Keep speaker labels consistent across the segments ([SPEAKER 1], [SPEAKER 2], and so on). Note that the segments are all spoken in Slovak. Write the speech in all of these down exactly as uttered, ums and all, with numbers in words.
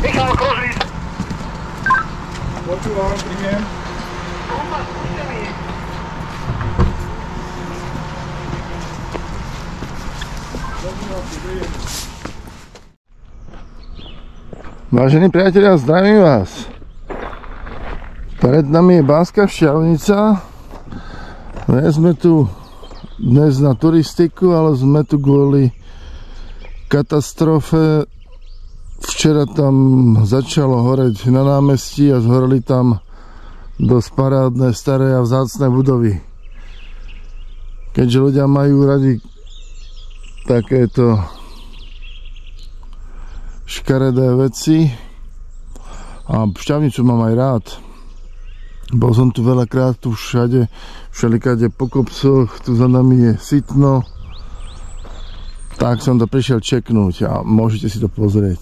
[SPEAKER 1] Michal, Krožíc.
[SPEAKER 2] Počúvam, príjem.
[SPEAKER 1] Kompas, pustený.
[SPEAKER 2] Vážení priatelia, zdravím vás. Pred nami je Banská Štiavnica. Nie sme tu dnes na turistiku, ale sme tu kvôli katastrofe. Včera tam začalo horeť na námestí a zhoreli tam dosť parádne, staré a vzácne budovy. Keďže ľudia majú radi takéto škaredé veci a Štiavnicu mám aj rád. Bol som tu veľakrát, tu všade, všelikade po kopcoch, tu za nami je Sitno. Tak som to prišiel čeknúť a môžete si to pozrieť.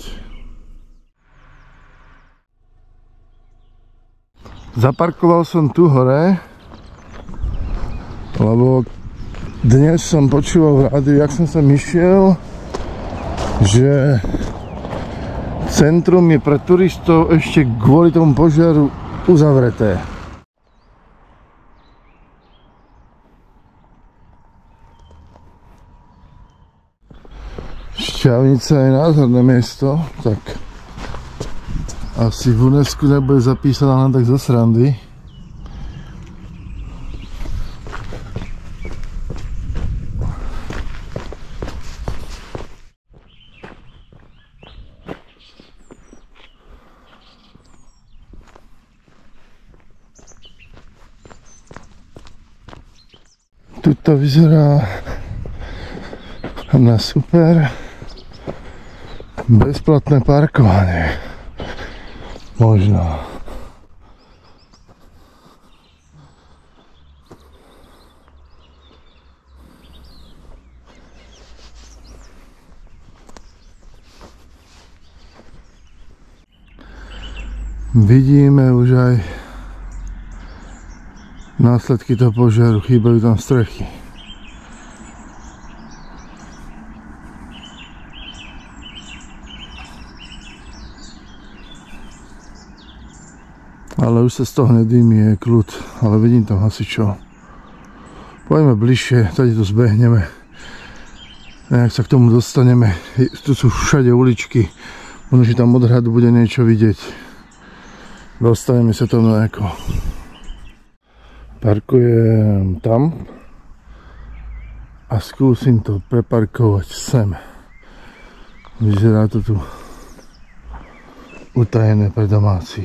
[SPEAKER 2] Zaparkoval som tu hore, lebo dnes som počúval v rádiu, jak som sem išiel, že centrum je pre turistov ešte kvôli tomu požiaru uzavreté. Štiavnica je nádherné miesto, tak asi v UNESCO nebude zapísaná len tak zo srandy. Tuto vyzerá na super bezplatné parkovanie. Možno. Vidíme už aj následky toho požiaru, chýbajú tam strechy. Ale už sa z toho nedými, je kľud, ale vidím tam hasičov. Poďme bližšie, tady to zbehneme. Nejak sa k tomu dostaneme. Tu sú všade uličky, možno, že tam od hradu bude niečo vidieť. Dostaneme sa tam nejako. Parkujem tam a skúsim to preparkovať sem. Vyzerá to tu utajené pre domácich.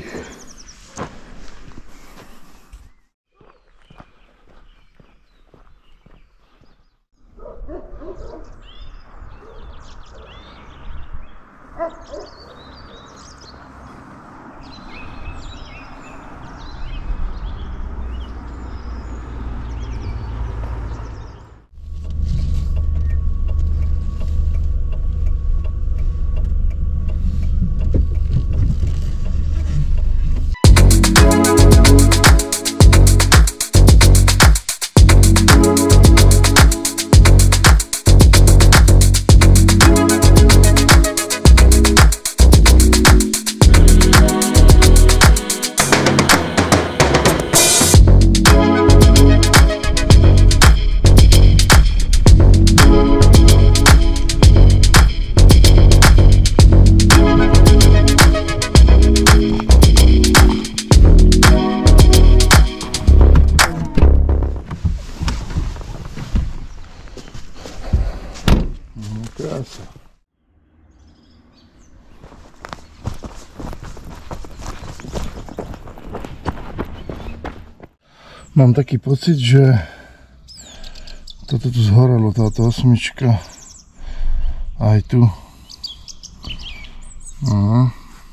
[SPEAKER 2] Mám taký pocit, že toto tu zhorelo, táto osmička. Aj tu. Aha.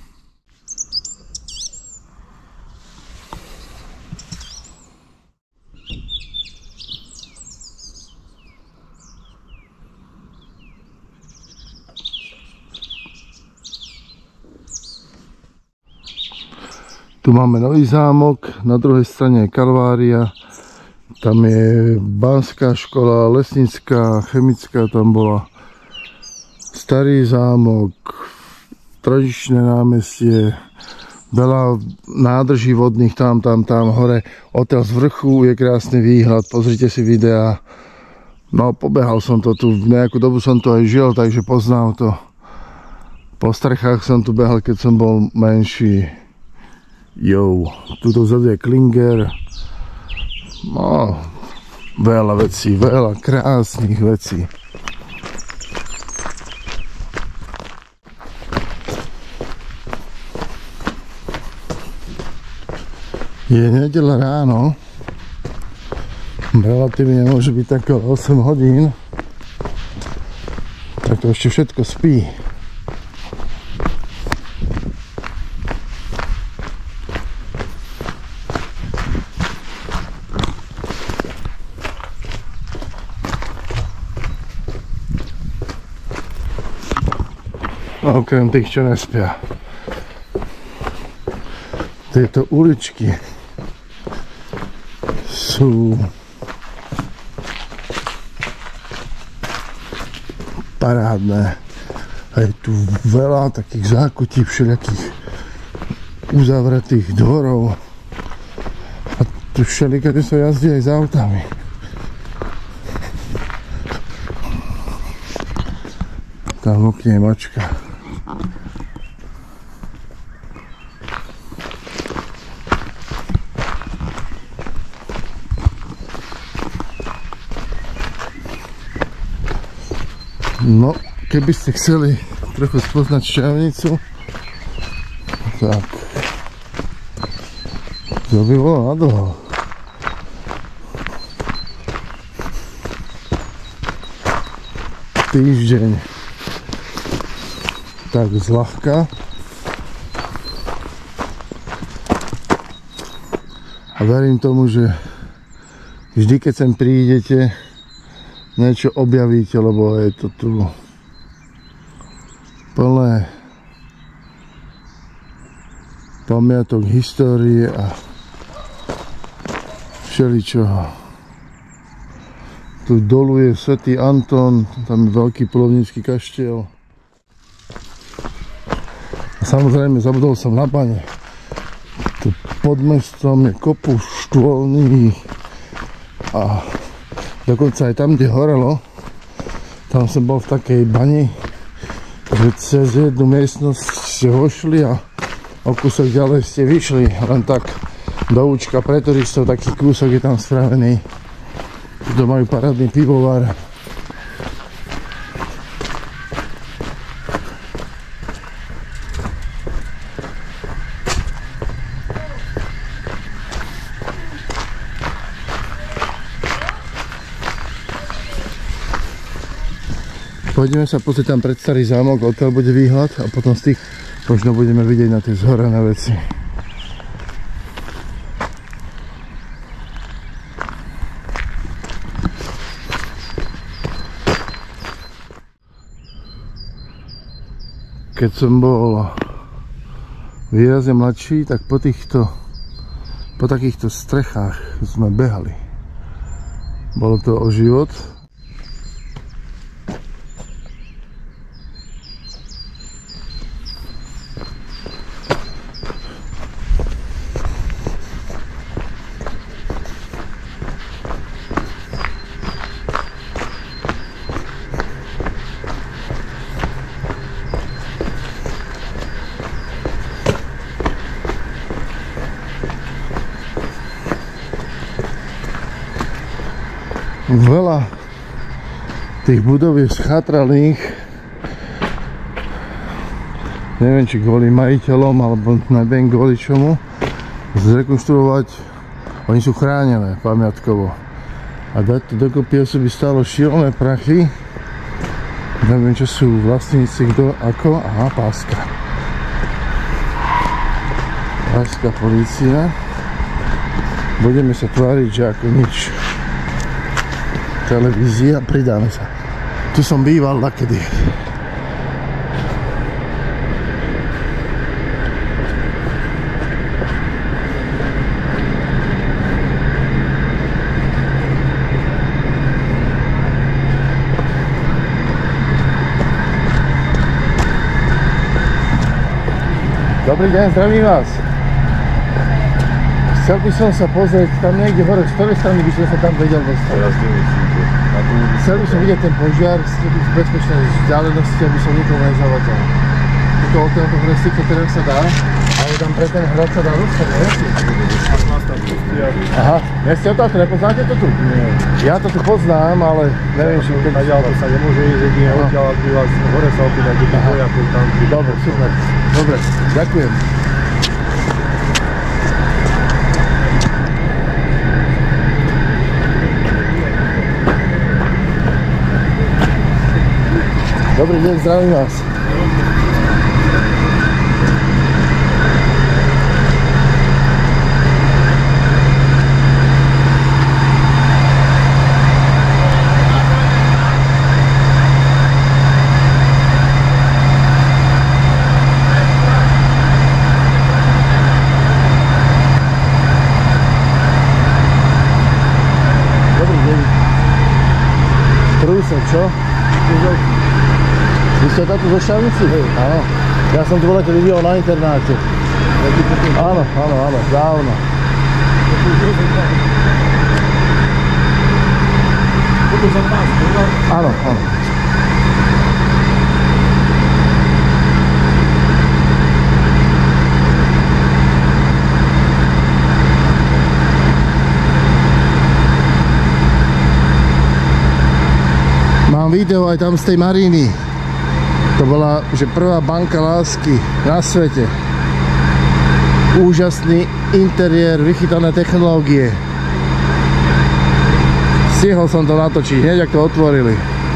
[SPEAKER 2] Tu máme Nový Zámok, na druhej strane je Kalvária, tam je Banská škola, lesnická, chemická tam bola, Starý Zámok, tradičné námestie, veľa nádrží vodných tam, tam, tam hore. Odtiaľ z vrchu je krásny výhľad, pozrite si videá. No, pobehal som to tu, nejakú dobu som tu aj žil, takže poznám to. Po strechách som tu behal, keď som bol menší. Jo, tuto vzadu je Klinger. No, veľa vecí, veľa krásnych vecí. Je nedeľa ráno, relatívne môže byť tak osem hodín, tak to ešte všetko spí. Okrem tých, čo nespia. Tieto uličky sú parádne. A je tu veľa takých zákutí, všelijakých uzavretých dvorov. A tu všelikade sa jazdí aj s autami. Tam v okne je mačka. No, keby ste chceli trochu spoznať Šťavnicu, tak to by bolo nadlho. Týždeň tak zľahka. A verím tomu, že vždy, keď sem prídete, niečo objavíte, lebo je to tu plné pamiatok histórie a všeličoho. Tu dolu je Svätý Anton, tam je veľký polovnícky kaštiel. A samozrejme zabudol som na bane. Tu pod mestom je kopu štôlnych a dokonca aj tam, kde horelo, tam som bol v takej bani, že cez jednu miestnosť ste vošli a o kúsok ďalej ste vyšli. Len tak do účka pre turistov, taký kúsok je tam spravený. Tu majú parádny pivovar. Poďme sa pozrieť tam pred starý zámok, odtiaľ bude výhľad a potom z tých možno budeme vidieť na tie zhorené veci. Keď som bol výrazne mladší, tak po týchto po takýchto strechách sme behali. Bolo to o život. Veľa tých budov je schatralých, neviem či kvôli majiteľom alebo neviem kvôli čomu, zrekonštruovať. Oni sú chránené pamiatkovo a dať to dokopy by stálo šialené prachy. Neviem čo sú vlastníci, kto ako. Aha, páska páska polícia. Budeme sa tváriť, že ako nič. Televízia, pridáme sa. Tu som býval nakedy. Dobrý deň, zdravím vás. Chcel by som sa pozrieť tam niekde hore, z ktorej strany by som sa tam vedel dostať.
[SPEAKER 3] Teraz nemyslím, že na tú ulici.
[SPEAKER 2] Chcel by som vidieť ten požiar z bezpečnej vzdialenosti, aby som nikoho nezavadzal. Tuto od tejto hresy, ktoré sa dá, ale tam pre ten hrad sa dá dostať, ne? Aha, nie ste otázka, nepoznáte to tu? Nie. Ja to tu poznám, ale neviem, či keď...
[SPEAKER 3] Naďal to sa nemôže ísť jedine odtiaľ, ak by vás hore sa opýtať, kde tých vojakov tam...
[SPEAKER 2] Dobre, super. Dobre, ďakujem. Dobrý deň, zdravím vás. Dobrý deň. Trúsek, čo? Vy ste táto zo Šťavnici? Hej. Áno. Ja som tu voľate videl na internáte. Áno, áno, áno, dávno. Áno, áno. Mám video aj tam z tej Maríny. To bola že prvá banka lásky na svete. Úžasný interiér, vychytané technológie. Stihol som to natočiť, hneď ak to otvorili.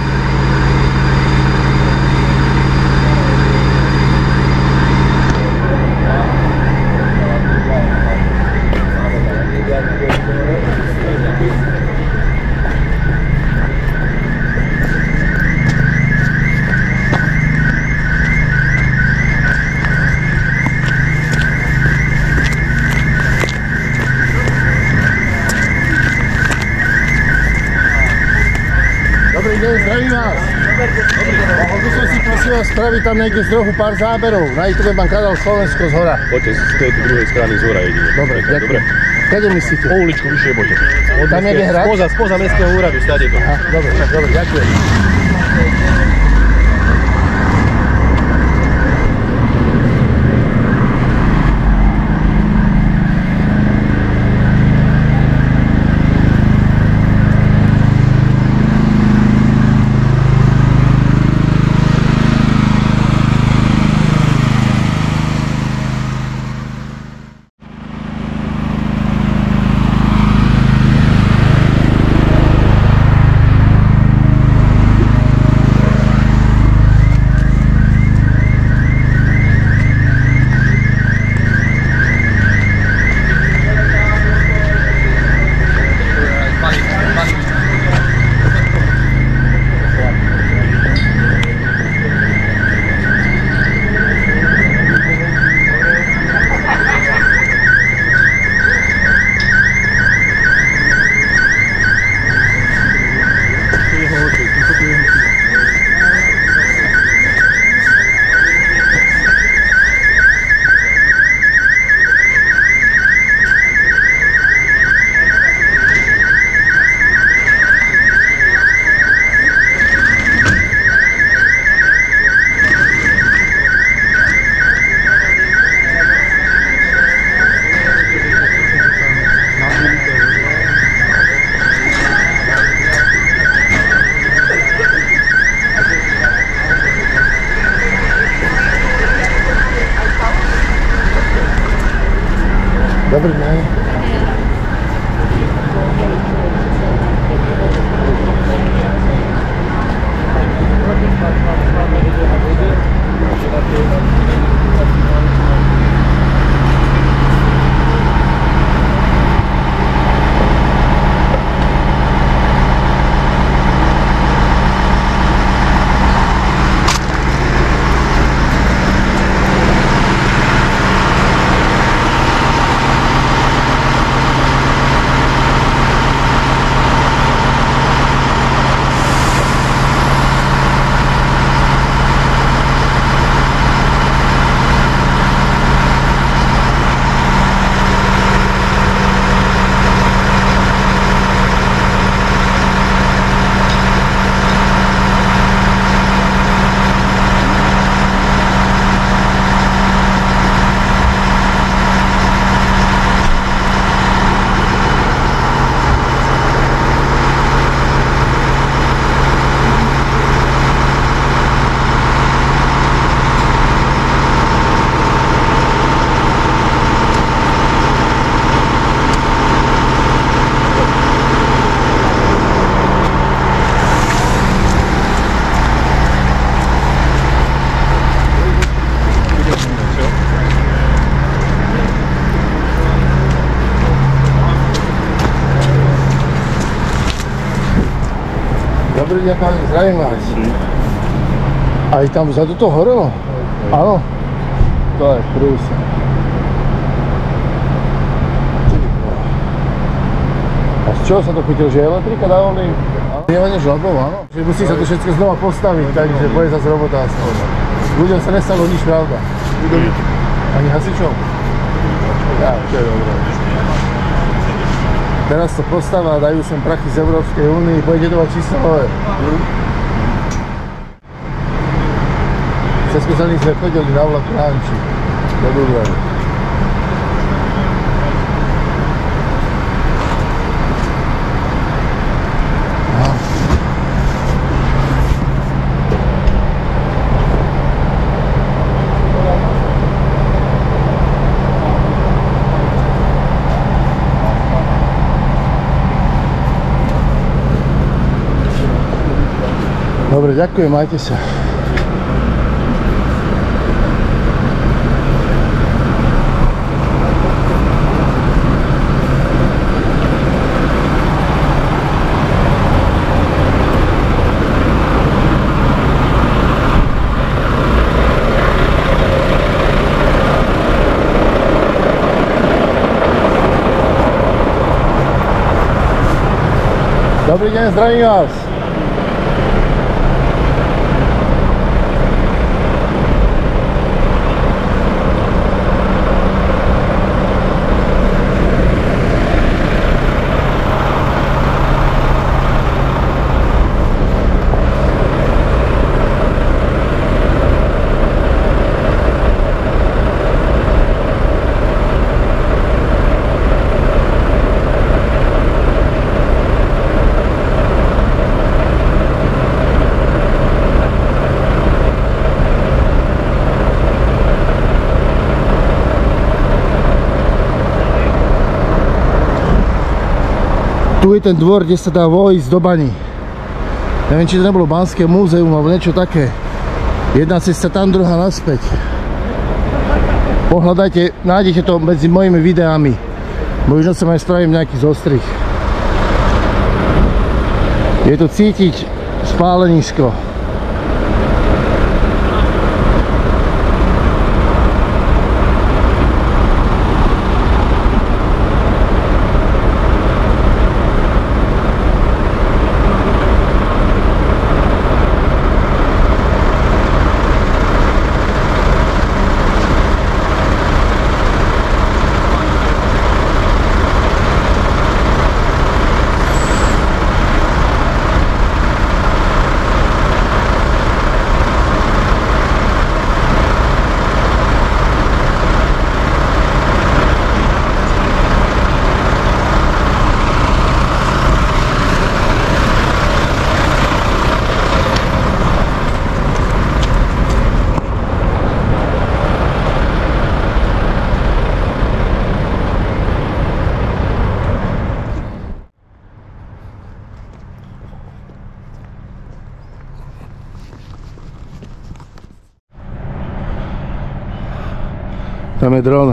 [SPEAKER 2] Dobrý deň, zdravím vás. Mohol by som si prosím vás spraviť tam niekde z rohu pár záberov. Na YouTube mám kanál Slovensko z hora.
[SPEAKER 3] Poďte z tejto druhej strany z hora jedine.
[SPEAKER 2] Dobre, ďakujem. Kade myslíte?
[SPEAKER 3] Po uličku vyššie poďte.
[SPEAKER 2] Tam niekde hrať?
[SPEAKER 3] Spoza, spoza mestského úradu, stáde to.
[SPEAKER 2] Aha, dobre, dobre, ďakujem. Dobrý deň. ľudia, páni, zdravím vás. Aj tam vzadu to horelo? Áno. To je prúsa. A z čoho sa to chytil? Že elektrika dávali? Lievanie žlabov, áno. Že musí sa to všetko znova postaviť, takže bude zase robota aspoň. Ľuďom sa nestalo nič, pravda. Ani hasičom? Ja, to je dobré. Teraz to postavá, dajú sem prachy z Európskej únie, pôjde to mať čisto nové. Cez Kozelný sme chodili na vlak Ránči, do Dubravy. Dobre, ďakujem, majte sa. Dobrý deň, zdravím vás. Tu je ten dvor, kde sa dá vojsť do bani. Neviem, či to nebolo Banské múzeum alebo niečo také. Jedna cesta tam, druhá naspäť. Pohľadajte, nájdete to medzi mojimi videami. Možno sa aj spravím nejaký zostrih. Je tu cítiť spálenisko. Tam je dron.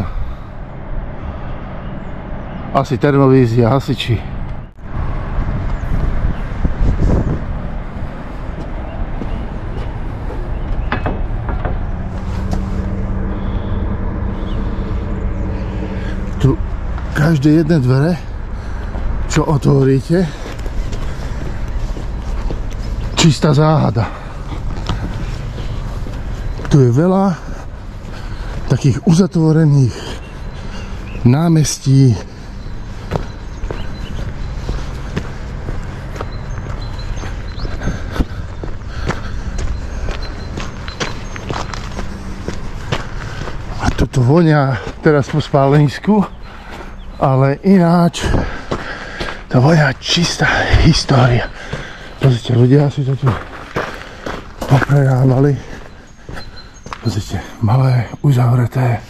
[SPEAKER 2] Asi termovízia, hasiči. Tu každé jedné dvere, čo otvoríte, čistá záhada. Tu je veľa takých uzatvorených námestí. A toto vonia teraz po spálenisku, ale ináč to vonia čistá história. Pozrite, ľudia si to tu poprerávali. Pozrite, malé, uzavreté.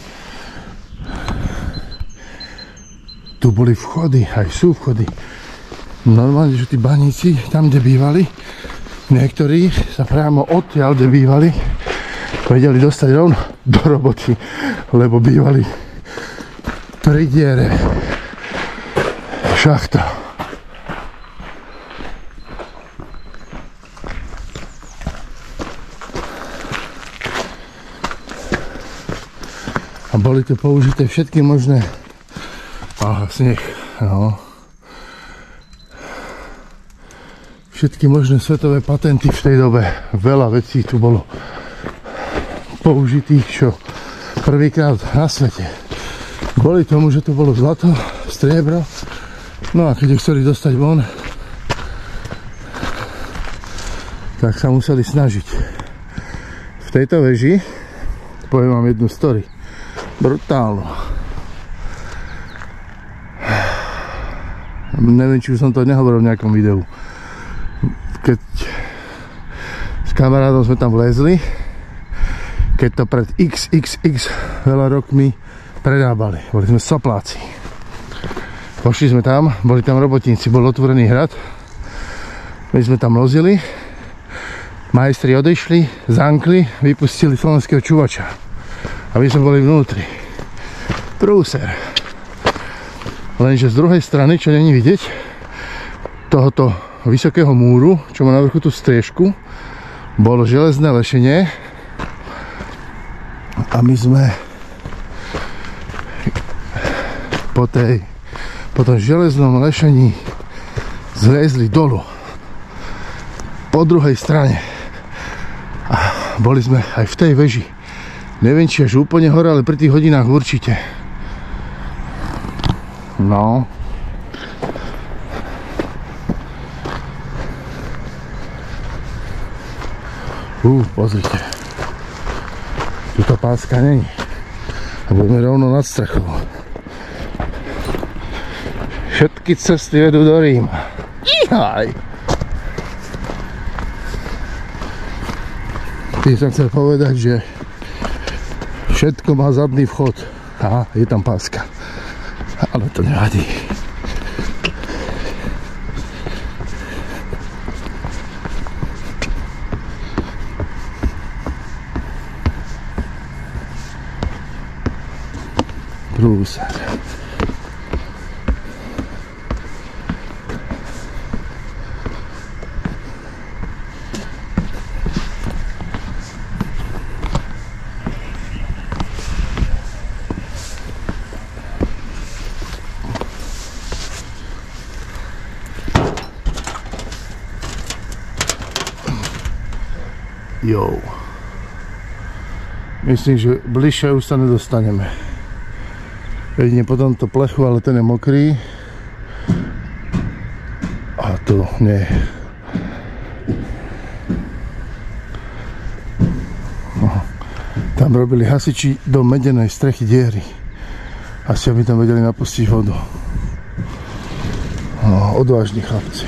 [SPEAKER 2] Tu boli vchody, aj sú vchody. Normálne, že tí baníci tam, kde bývali, niektorí sa priamo odtiaľ, kde bývali, vedeli dostať rovno do roboty, lebo bývali pri diere šachta. Boli tu použité všetky možné... Aha, sneh, no. Všetky možné svetové patenty v tej dobe. Veľa vecí tu bolo použitých, čo prvýkrát na svete. Kvôli tomu, že to bolo zlato, striebro. No a keď ich chceli dostať von, tak sa museli snažiť. V tejto veži poviem vám jednu story. Brutálnu. Neviem, či už som to nehovoril v nejakom videu. Keď s kamarádom sme tam vlezli, keď to pred iks iks iks veľa rokmi prerábali. Boli sme sopláci. Pošli sme tam, boli tam robotníci, bol otvorený hrad. My sme tam lozili, majstri odešli, zankli, vypustili slovenského čuvača. A my sme boli vnútri. Prúser. Lenže z druhej strany, čo není vidieť, tohoto vysokého múru, čo má na vrchu tú striežku, bolo železné lešenie a my sme po, tej, po tom železnom lešení zliezli dolu po druhej strane a boli sme aj v tej veži. Neviem, či až úplne hore, ale pri tých hodinách určite. No. Ú, pozrite. Tuto páska není. A budeme rovno nad strechou. Všetky cesty vedú do Ríma. Ihaj! Tým som chcel povedať, že všetko má zadný vchod. Aha, je tam páska. Ale to nevadí. Prúser. Jo. Myslím, že bližšie už sa nedostaneme. Jedine po tomto plechu, ale ten je mokrý. A tu nie. Tam robili hasiči do medenej strechy diery. Asi aby tam vedeli napustiť vodu. No, odvážni chlapci.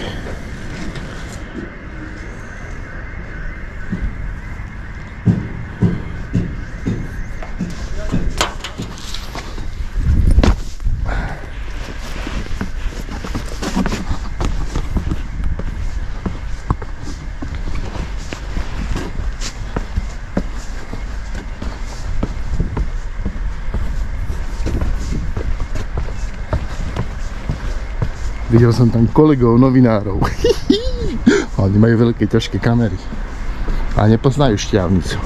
[SPEAKER 2] Videl som tam kolegov, novinárov. Oni majú veľké, ťažké kamery. A nepoznajú šťavnicu.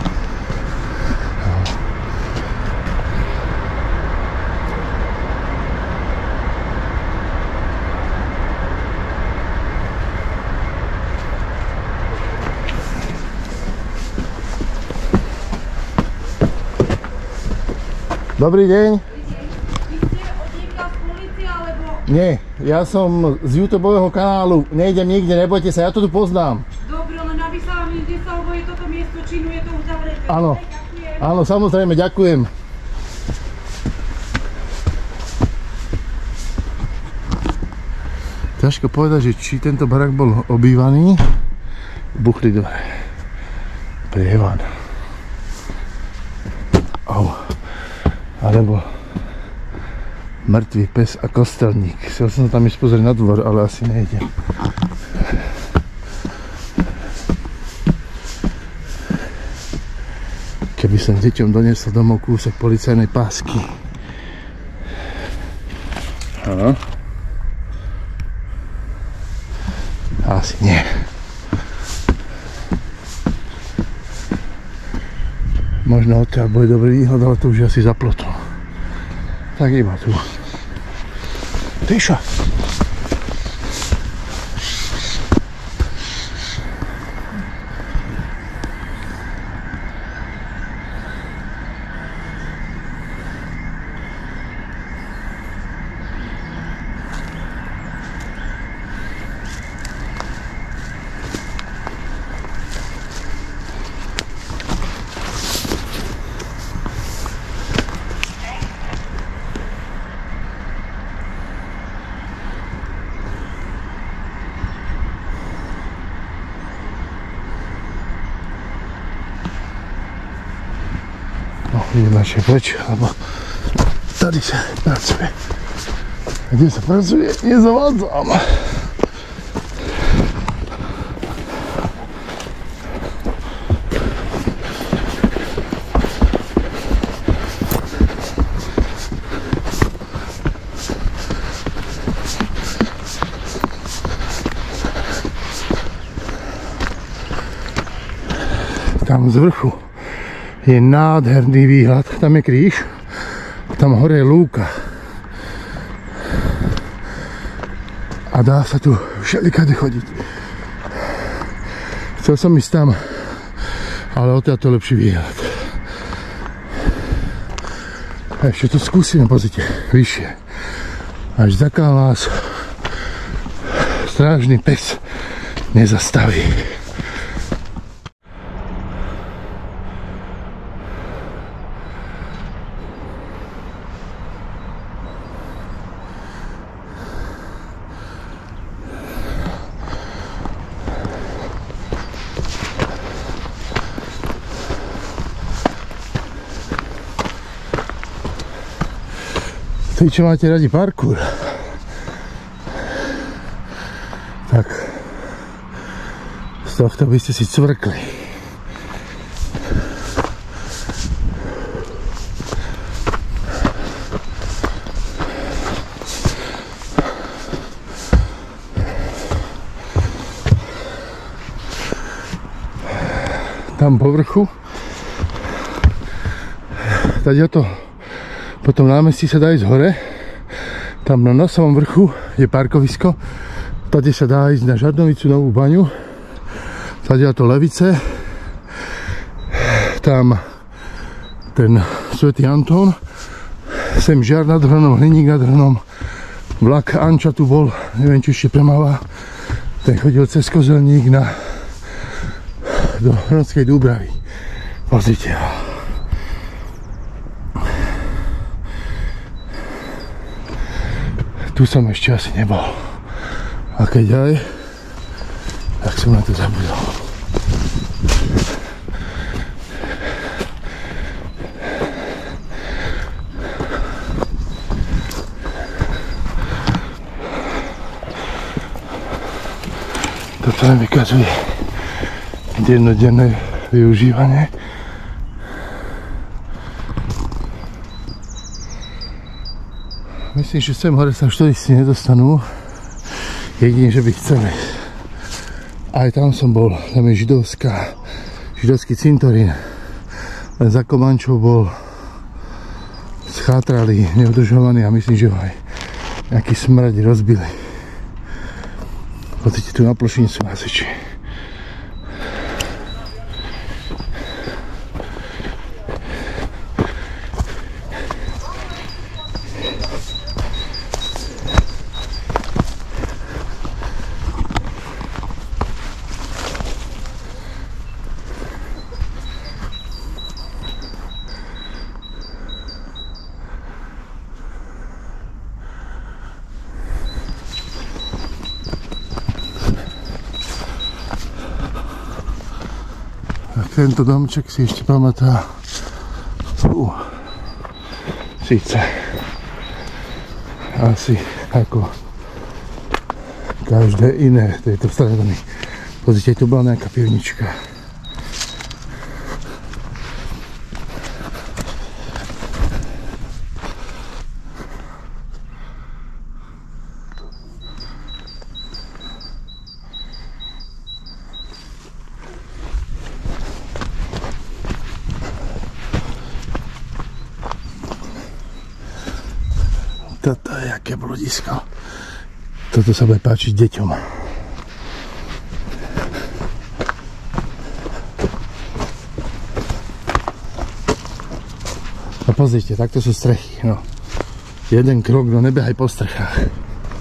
[SPEAKER 2] Dobrý deň. Nie, ja som z YouTubeového kanálu, nejdem nikde, nebojte sa, ja to tu poznám.
[SPEAKER 4] Dobre, len aby sa vám nikde sa, lebo je toto miesto činu, je to uzavreté.
[SPEAKER 2] Áno, áno, samozrejme, ďakujem. Ťažko povedať, že či tento barák bol obývaný. Buchli dvere. Prievan. Au. Alebo mŕtvý pes a kostelník. Chcel som tam ísť pozrieť na dvor, ale asi nejdem. Keby som deťom doniesol domov kúsok policajnej pásky. Áno. Asi nie. Možno odtiaľ bude dobrý výhľad, ale to už je asi za plotom. Tak iba tu. Tyša! Idem ešte preč, lebo tady sa pracuje. Kde sa pracuje, nezavádzam. Tam z vrchu je nádherný výhľad, tam je kríž, tam hore je lúka a dá sa tu všelikade chodiť. Chcel som ísť tam, ale odtiaľ to lepší výhľad. A ešte to skúsime, pozrite, vyššie. Až zakiaľ nás strážny pes nezastaví. Tí, čo máte radi parkour, tak z tohto by ste si cvrkli. Tam po vrchu, tady o to po tom námestí sa dá ísť hore, tam na nosovom vrchu je parkovisko, tady sa dá ísť na Žarnovicu, Novú baňu, tady je to Levice, tam ten Svätý Antón, sem Žiar nad Hronom, Hliník nad Hronom, vlak Anča tu bol, neviem či ešte premáva, ten chodil cez Kozelník na, do Hronskej Dúbravy, pozrite ho. Tu som ešte asi nebol. A keď aj, tak som na to zabudol. Toto nám vykazuje dennodenné využívanie. Myslím, že sem hore sa už turisti nedostanú, jedine, že by chceli. Aj tam som bol, tam je židovská, židovský cintorín. Len za Komančov bol schátralý, neudržovaný a myslím, že ho aj nejaký smradi rozbili. Pozrite, tu na plošine sú hasiči. Tento domček si ešte pamätá. Uh, síce asi ako každé iné tejto strany. Pozrite, tu bola nejaká pivnička. Toto je aké bludisko. Toto sa bude páčiť deťom. A pozrite, takto sú strechy. No. Jeden krok, no nebehaj po strechách.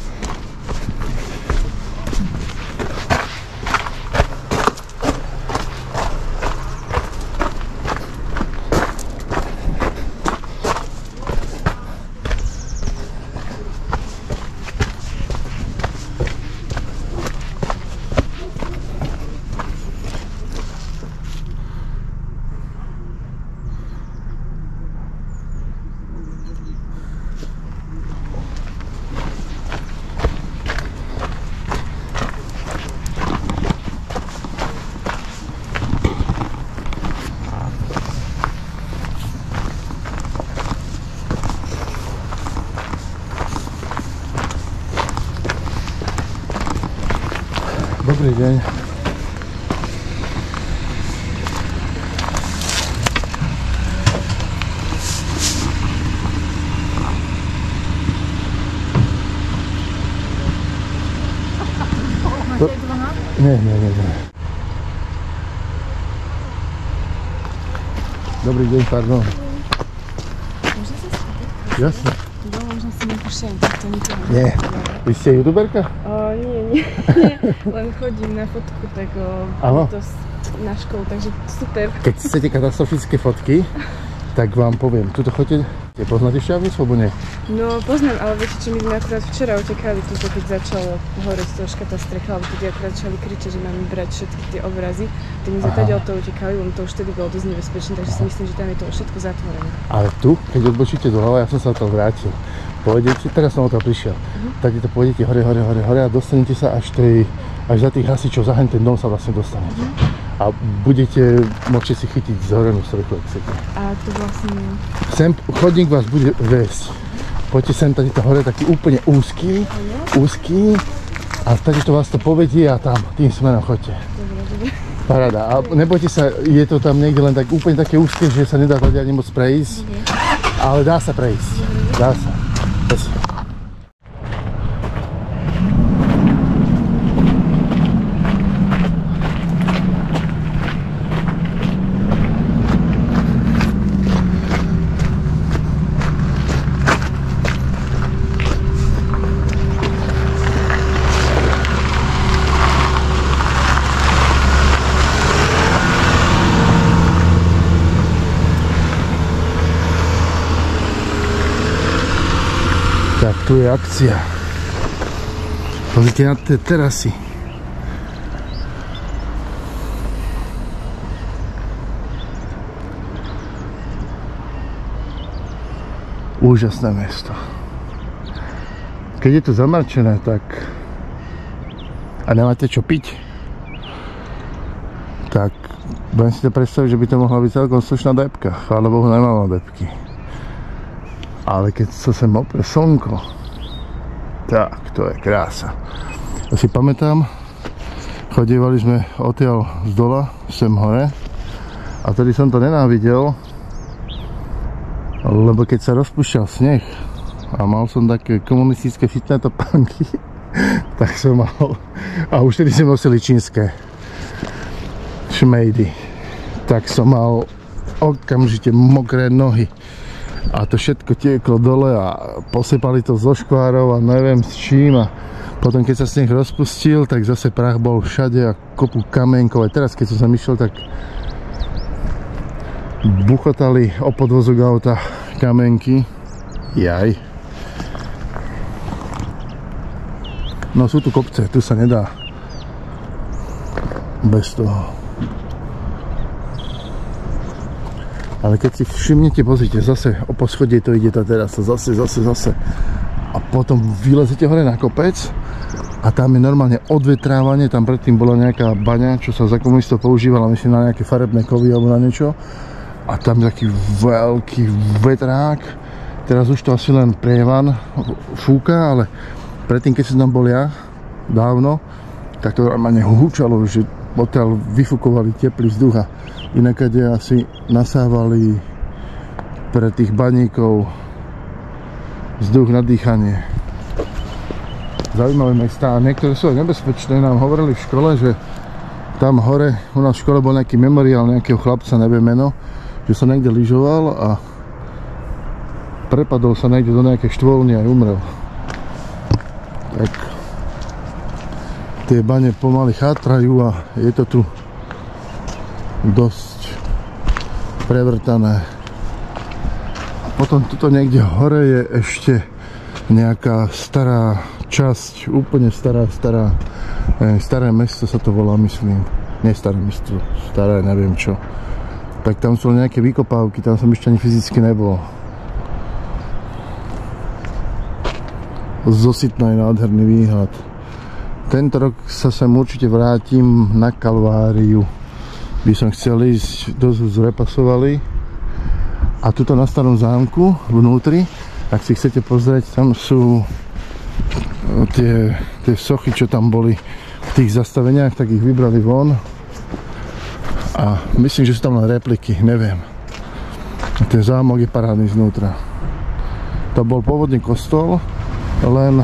[SPEAKER 2] Dobrý deň.
[SPEAKER 5] Máte dvaha?
[SPEAKER 2] Nie, nie, nie, nie. Dobrý deň, pardon.
[SPEAKER 5] Môžem sa spýtať?
[SPEAKER 2] Jasne.
[SPEAKER 5] Jo, možno si nepúšťam, to nikoho.
[SPEAKER 2] Nie. Vy ste youtuberka?
[SPEAKER 5] O, nie, nie, nie, len chodím na fotku, tak o,
[SPEAKER 2] Áno.
[SPEAKER 5] to s- na školu, takže super.
[SPEAKER 2] Keď chcete katastrofické fotky, tak vám poviem. Tuto chodíte, poznáte Šťavnicu, alebo nie?
[SPEAKER 5] No poznám, ale viete čo, my sme akurát včera utekali tuto, keď začalo horeť troška tá strecha, alebo keď akurát začali kričať, že máme brať všetky tie obrazy, tak my sme
[SPEAKER 2] Aha.
[SPEAKER 5] tady od toho utekali, lebo to už vtedy bolo dosť nebezpečné, takže si myslím, že tam je to všetko zatvorené.
[SPEAKER 2] Ale tu, keď odbočíte doľava, ja som sa to vrátil. Pôjdete, teraz som o to prišiel.
[SPEAKER 5] Mhm.
[SPEAKER 2] Tak to pôjdete hore, hore, hore, hore a dostanete sa až, tej, až za tých hasičov, za hen ten dom sa vlastne dostanete.
[SPEAKER 5] Mhm.
[SPEAKER 2] A budete, môžete si chytiť zhorenú strechu, ak chcete.
[SPEAKER 5] A to vlastne,
[SPEAKER 2] Sem chodník vás bude viesť. Poďte sem, tady to hore, taký úplne úzky, úzky. A tady to vás to povedie a tam, tým smerom chodte.
[SPEAKER 5] dobre, dobre.
[SPEAKER 2] Paráda. A nebojte sa, je to tam niekde len tak úplne také úzke, že sa nedá tady ani moc prejsť. Ale dá sa prejsť. Dá sa. Prosím. Tak tu je akcia. Pozrite na tie terasy. Úžasné mesto. Keď je tu zamračené, tak a nemáte čo piť, tak budem si to predstaviť, že by to mohla byť celkom slušná debka. Chvála Bohu, nemám debky. Ale keď sa sem opre slnko, tak to je krása. Ja si pamätám, chodievali sme odtiaľ z dola sem hore a tedy som to nenávidel, lebo keď sa rozpúšťal sneh a mal som také komunistické fitné topánky, tak som mal, a už tedy sme nosili čínske šmejdy, tak som mal okamžite mokré nohy. A to všetko tieklo dole a posypali to zo škvárov a neviem s čím a potom keď sa sneh rozpustil, tak zase prach bol všade a kopu kamienkov. Aj teraz keď som sa išiel, tak buchotali o podvozok auta kamienky. Jaj. No sú tu kopce, tu sa nedá bez toho. Ale keď si všimnete, pozrite, zase o poschodie to ide tá terasa, zase, zase, zase. A potom vylezete hore na kopec a tam je normálne odvetrávanie, tam predtým bola nejaká baňa, čo sa za komunistov používala, myslím, na nejaké farebné kovy alebo na niečo. A tam je taký veľký vetrák. Teraz už to asi len prievan fúka, ale predtým, keď som tam bol ja, dávno, tak to normálne húčalo, že odtiaľ vyfúkovali teplý vzduch a inakade asi nasávali pre tých baníkov vzduch na dýchanie. Zaujímavé mestá, niektoré sú aj nebezpečné. Nám hovorili v škole, že tam hore, u nás v škole bol nejaký memoriál nejakého chlapca, neviem meno, že sa niekde lyžoval a prepadol sa niekde do nejakej štvolne a umrel. Tak tie bane pomaly chátrajú a je to tu dosť prevrtané. A potom tuto niekde hore je ešte nejaká stará časť, úplne stará, stará, eh, staré mesto sa to volá, myslím. Nie staré mesto, staré, neviem čo. Tak tam sú nejaké vykopávky, tam som ešte ani fyzicky nebol. Zositná je nádherný výhľad. Tento rok sa sem určite vrátim na Kalváriu. By som chcel ísť, dosť zrepasovali. A tuto na starom zámku vnútri, ak si chcete pozrieť, tam sú tie, tie sochy, čo tam boli v tých zastaveniach, tak ich vybrali von. A myslím, že sú tam len repliky, neviem. Ten zámok je parádny znútra. To bol pôvodný kostol, len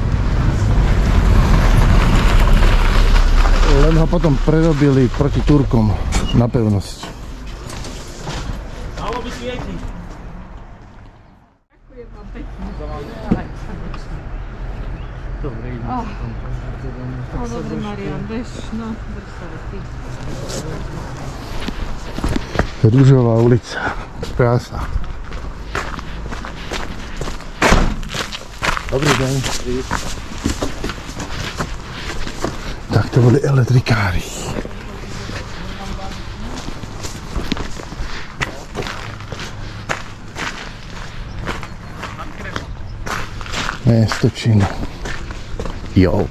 [SPEAKER 2] len ho potom prerobili proti Turkom na pevnosť.
[SPEAKER 1] Malo by svieti.
[SPEAKER 3] Dobrý.
[SPEAKER 4] Oh. No dobrý, Marian, bež, no, drž sa ty.
[SPEAKER 2] Rúžová ulica, krása. Dobrý deň. Tak to boli elektrikári. Mestočina. Jo.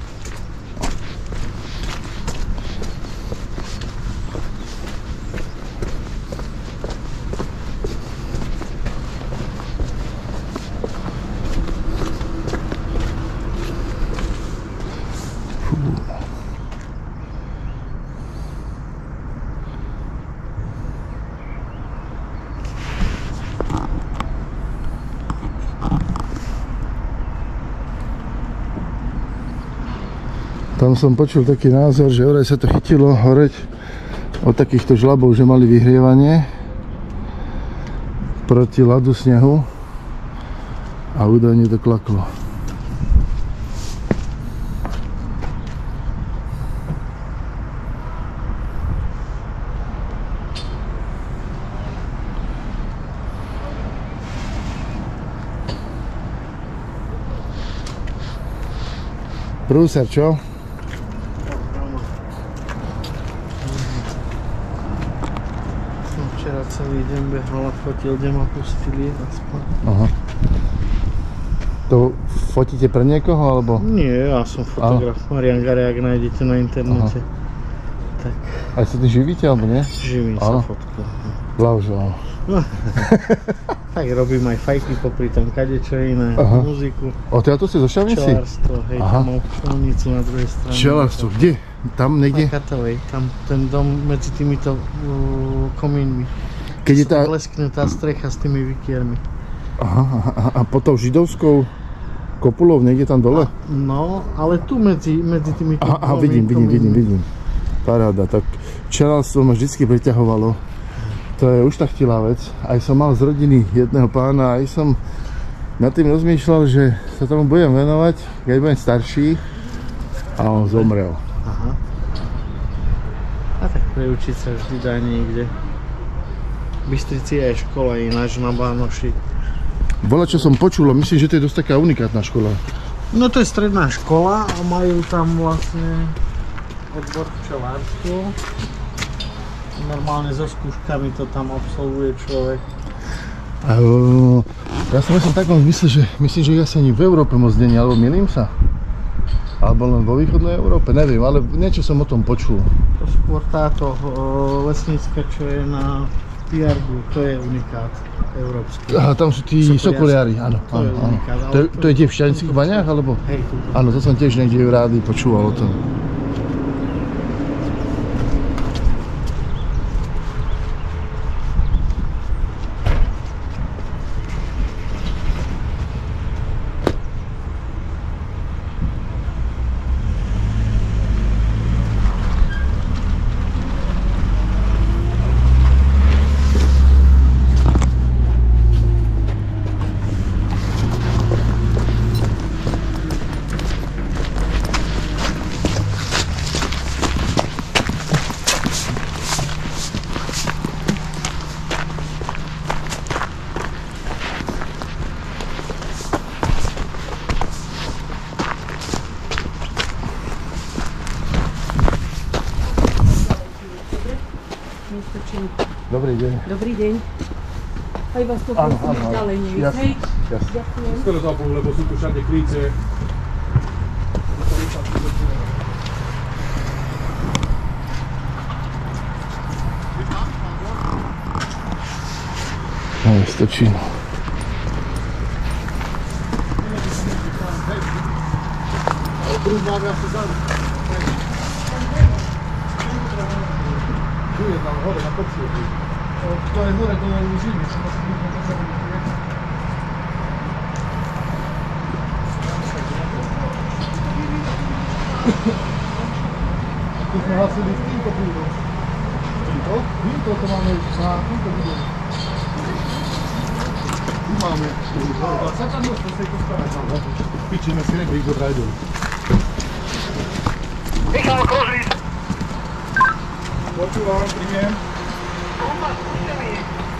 [SPEAKER 2] Tam som počul taký názor, že oraj sa to chytilo horeť od takýchto žlabov, že mali vyhrievanie proti ľadu, snehu a údajne to klaklo. Prúser, čo?
[SPEAKER 3] Včera celý deň behal a fotil, kde ma pustili aspoň.
[SPEAKER 2] Aha. To fotíte pre niekoho, alebo?
[SPEAKER 3] Nie, ja som fotograf. Aha. Marian Gariak nájdete na internete. Aha. Tak.
[SPEAKER 2] Aj sa tým živíte, alebo nie?
[SPEAKER 3] Živím sa fotkou.
[SPEAKER 2] Blahoželám.
[SPEAKER 3] Tak robím aj fajky popri tom kadečo iné,
[SPEAKER 2] aha,
[SPEAKER 3] muziku.
[SPEAKER 2] O, teda tu ste zo Šťavnici?
[SPEAKER 3] Čelárstvo, hej, tam mám pšelnicu na druhej strane.
[SPEAKER 2] Čelárstvo, kde? Tam niekde?
[SPEAKER 3] Na Katovej, tam ten dom medzi týmito uh, komínmi.
[SPEAKER 2] Keď je tá...
[SPEAKER 3] Lesknutá strecha s tými vykiermi.
[SPEAKER 2] Aha, aha, a potom židovskou kopulou niekde tam dole?
[SPEAKER 3] A, no, ale tu medzi, medzi týmito
[SPEAKER 2] aha, aha, vidím, vidím, vidím, vidím. Paráda, tak čelárstvo ma vždycky priťahovalo. To je už tak chtilá vec. Aj som mal z rodiny jedného pána, aj som nad tým rozmýšľal, že sa tomu budem venovať, keď budem starší, a on zomrel.
[SPEAKER 3] Aha. A tak preučiť sa vždy dá niekde. V Bystrici je škola ináč na Bánoši.
[SPEAKER 2] Bola, čo som počul, myslím, že to je dosť taká unikátna škola.
[SPEAKER 3] No to je stredná škola a majú tam vlastne odbor včelárstvo. Normálne so skúškami to tam absolvuje človek.
[SPEAKER 2] Uh, ja som myslím v takom zmysle, že myslím, že asi ani v Európe moc nie, alebo milím sa? Alebo len vo východnej Európe, neviem, ale niečo som o tom počul.
[SPEAKER 3] To skôr táto uh, lesnícka, čo je na Piargu, to je unikát európsky.
[SPEAKER 2] Aha, tam sú tí sokoliári, áno.
[SPEAKER 3] To je unikát.
[SPEAKER 2] To, to je tie v Šťavnických baniach, alebo?
[SPEAKER 3] Hej, tu.
[SPEAKER 2] Áno, to som tiež niekde v rádi počúval o tom.
[SPEAKER 4] Marčinu.
[SPEAKER 2] Dobrý deň.
[SPEAKER 4] Dobrý deň. Aj vás to
[SPEAKER 2] Áno,
[SPEAKER 4] prosím
[SPEAKER 2] áno,
[SPEAKER 4] ďalej nevíc,
[SPEAKER 2] jasne,
[SPEAKER 4] hej?
[SPEAKER 2] jasne.
[SPEAKER 4] Ďakujem.
[SPEAKER 6] Skoro zabudol, lebo sú tu všade klíce.
[SPEAKER 2] No, stačí.
[SPEAKER 6] Prúd máme asi zále. Tu je tam hore na kopci. To je hore do Lužiny. Tu sme hlasili s týmto prúdom. Týmto? Týmto to máme na týmto budovu. Tu máme. Sa tam môžete z tejto strany tam. Pičíme si rebrík do Drajdolu.
[SPEAKER 1] Michal, Kožíš.
[SPEAKER 6] Počúvam, príjem.
[SPEAKER 1] Kompas pustený.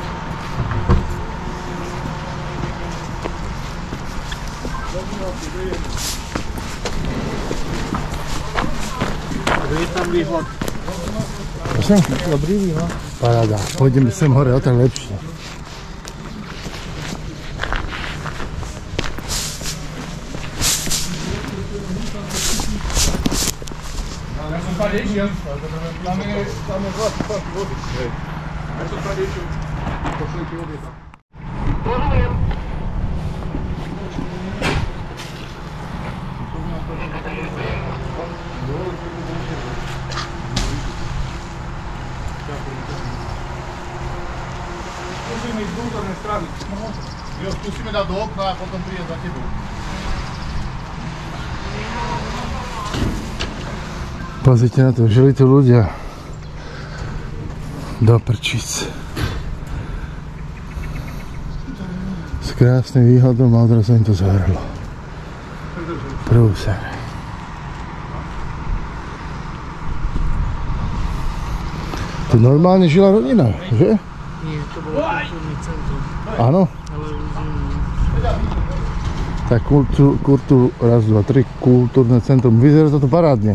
[SPEAKER 3] Je tam výhľad.
[SPEAKER 2] Prosím? Dobrý výhľad. Paráda. Pôjdeme sem hore, o tak lepšie.
[SPEAKER 6] Ja som tady išiel. Tam je, tam je dvadsať vody. Ja som tady išiel. Pošli ti vody tam.
[SPEAKER 1] Rozumiem.
[SPEAKER 6] Musíme ísť z vnútornej strany. My ho skúsime dať do okna a potom príde za tebou.
[SPEAKER 2] Pozrite na to, žili tu ľudia. Do prčíc. S krásnym výhľadom a odrazu im to zhorelo. Prúser. Tu normálne žila rodina, že?
[SPEAKER 3] Nie, to bolo kultúrne centrum.
[SPEAKER 2] Áno.
[SPEAKER 3] Ale
[SPEAKER 2] Tak kultúr, kultúr, raz, dva, tri, kultúrne centrum. Vyzerá to tu parádne.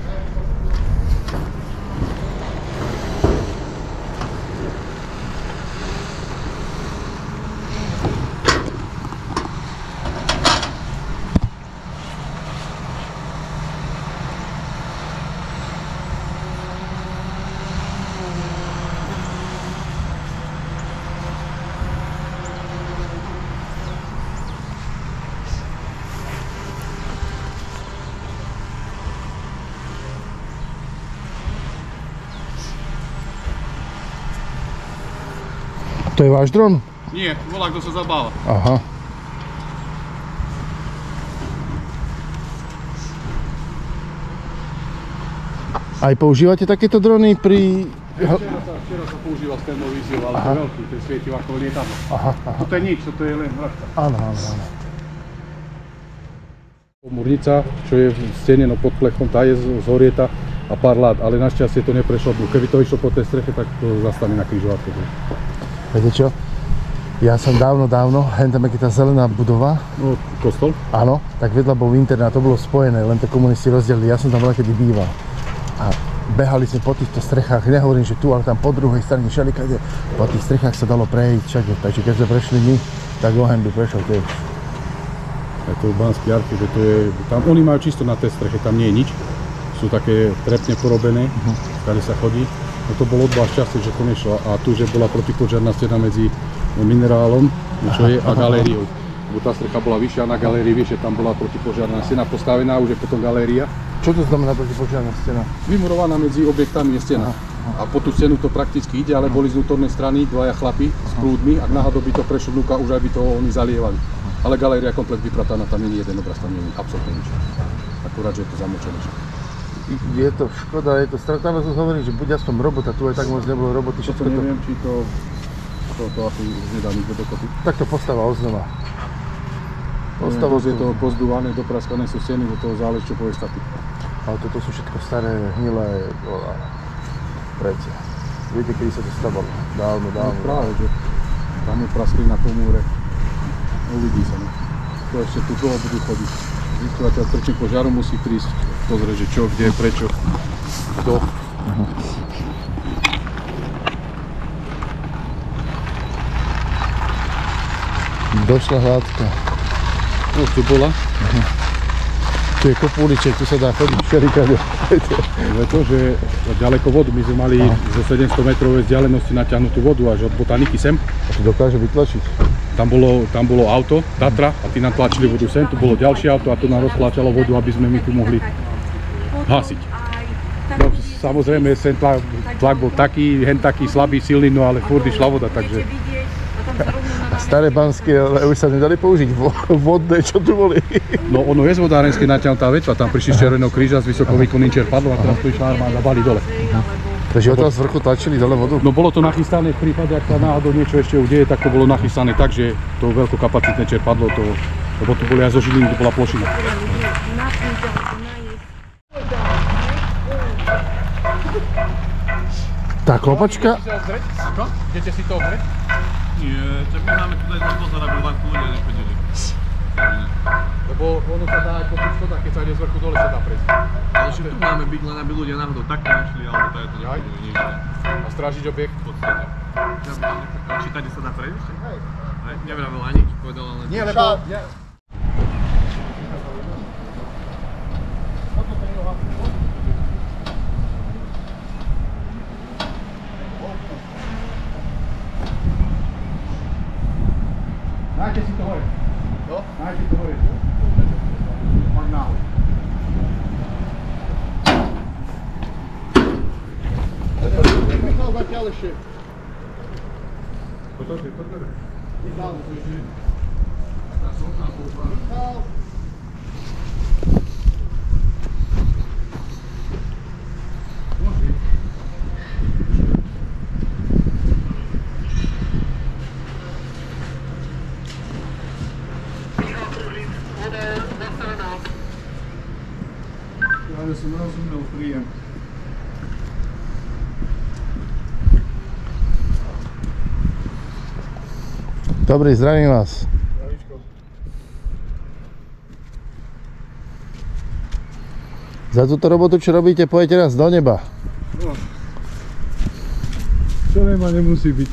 [SPEAKER 2] To je váš dron?
[SPEAKER 6] Nie, volá, kto sa zabáva.
[SPEAKER 2] Aha. Aj používate takéto drony pri...
[SPEAKER 6] Včera sa, včera sa používal s termovíziou, ale to je veľký, ten svietil ako lietadlo.
[SPEAKER 2] Aha, aha.
[SPEAKER 6] Toto je nič, toto je len hračka.
[SPEAKER 2] Áno, áno, áno.
[SPEAKER 6] Murnica, čo je v stene, no pod plechom, tá je zhorieta a pár lát, ale našťastie to neprešlo. Keby to išlo po tej streche, tak to zastane na križovatke.
[SPEAKER 2] Viete čo? Ja som dávno, dávno, hen tam je tá zelená budova,
[SPEAKER 6] No, kostol?
[SPEAKER 2] áno, tak vedľa bol internát, to bolo spojené, len to komunisti rozdelili, ja som tam veľa kedy býval. A behali sme po týchto strechách, nehovorím, že tu, ale tam po druhej strane šalikade, po tých strechách sa dalo prejsť všade, takže keď sme prešli my, tak oheň by prešiel tiež.
[SPEAKER 6] Je to Banský archív, to je, tam oni majú čisto na tej streche, tam nie je nič. Sú také trepne porobené, uh-huh. Tady sa chodí. No to bolo odbáš časti, že to nešlo. A tu, že bola protipožiarna stena medzi minerálom, čo je, a galériou. Lebo tá strecha bola vyššia, na galérii vyššie, tam bola protipožiarna stena postavená, už je potom galéria.
[SPEAKER 2] Čo to znamená protipožiarna stena?
[SPEAKER 6] Vymurovaná medzi objektami je stena. A po tú stenu to prakticky ide, ale boli z vnútornej strany dvaja chlapi s prúdmi, ak náhodou by to prešlo vnúka, už aj by to oni zalievali. Ale galéria komplet vyprataná, tam nie je jeden obraz, tam nie je absolútne nič. Akurát, že je to zamočené.
[SPEAKER 2] Je to škoda, je to strašné, ale som hovoril, že bude aspoň robota, tu aj tak moc nebolo roboty,
[SPEAKER 6] Čo
[SPEAKER 2] všetko
[SPEAKER 6] to
[SPEAKER 2] to...
[SPEAKER 6] neviem, či to, to, to asi už nedá nikto dokopy.
[SPEAKER 2] Tak to postava oznova.
[SPEAKER 6] Postava je to pozdúvané, dopraskané sú steny, do toho záleží, čo povie statik.
[SPEAKER 2] Ale toto sú všetko staré, hnilé, prece. Viete, kedy sa to stavalo? Dávno,
[SPEAKER 6] No
[SPEAKER 2] dávno.
[SPEAKER 6] práve, že tam je prasklina po múre. Uvidí sa, no. To ešte tu dlho budú chodiť. Vystovateľ trčný požiaru musí prísť, pozrieť, že čo, kde, prečo, kto.
[SPEAKER 2] Došla hladka.
[SPEAKER 6] Už tu bola.
[SPEAKER 2] Tu je kopúliček, tu sa dá chodiť všelikade.
[SPEAKER 6] Je to, že ďaleko vodu, my sme mali Aha. zo sedemsto metrovej vzdialenosti natiahnutú vodu až od botaniky sem.
[SPEAKER 2] A to dokáže vytlačiť?
[SPEAKER 6] Tam bolo, tam bolo auto, Tatra, a tí nám tlačili vodu sem, tu bolo ďalšie auto a to nám roztlačalo vodu, aby sme my tu mohli hasiť. No, samozrejme, sem tlak, tlak bol taký, hen taký slabý, silný, no ale furt išla voda, takže...
[SPEAKER 2] Staré banské, ale už sa nedali použiť vodné, čo tu boli.
[SPEAKER 6] No ono je z vodárenskej natiahnutá väčva, tam prišli z Červeného kríža s vysokovýkonným čerpadlom a teraz tu išla armáda bali dole.
[SPEAKER 2] Takže od toho z vrchu tlačili dole vodu?
[SPEAKER 6] No bolo to nachystané v prípade, ak sa náhodou niečo ešte udeje, tak to bolo nachystané tak, že to veľkokapacitné čerpadlo, to, lebo tu boli aj zo Žiliny, to bola plošina.
[SPEAKER 2] Tá klopačka?
[SPEAKER 6] Idete si to obreť?
[SPEAKER 7] Nie, tak my máme tu dať na pozor, aby vám tu ľudia nechodili.
[SPEAKER 6] Lebo ono sa dá aj po tých schodách, keď sa ide z vrchu dole, sa dá prejsť.
[SPEAKER 7] Ale však tu máme byť, len aby ľudia náhodou takto nešli, alebo tady to nechodili nikde.
[SPEAKER 6] A strážiť objekt?
[SPEAKER 7] V podstate. A či tady sa dá prejsť ešte? Hej. Nevravil ani, povedal len...
[SPEAKER 6] Nie, lebo... Nájte si to hore.
[SPEAKER 7] No?
[SPEAKER 6] Nájte to hore. Pak náhod.
[SPEAKER 1] Michal zatiaľ ešte.
[SPEAKER 6] Poďte, poďte.
[SPEAKER 1] Michal. Michal.
[SPEAKER 6] Ja som rozumel príjem.
[SPEAKER 2] Dobrý, zdravím vás. Za túto robotu, čo robíte, pojete nás do neba.
[SPEAKER 6] No. Čo nemá, nemusí byť.